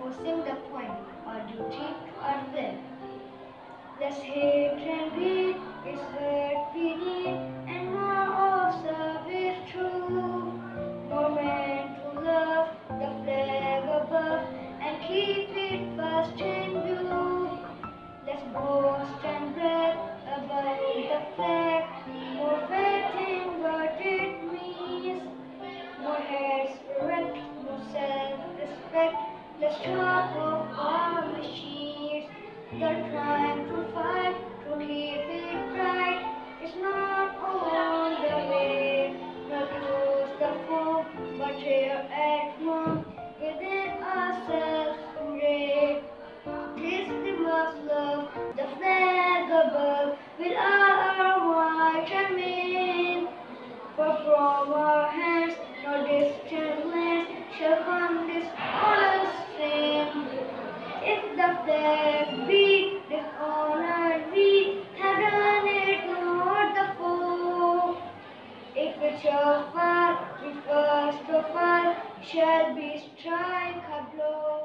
forcing the point or duty or will. Less hate and greed is hurt we need, and more of service true. More men to love the flag above and keep it fast in view. Let's boast and brag about the flag, more faith in what it means. More heads erect, more self-respect. Let's talk of our machines. They're trying to fight to keep it bright. It's not on the way, not towards the foe, but here at home within ourselves. Hooray! This we must love the flag above with our white and main. For from our hands no distant lands shall come this honest fame. If the flag be dishonored, we have done it, not the foe. If it shall fall, we first of all shall be strike a blow.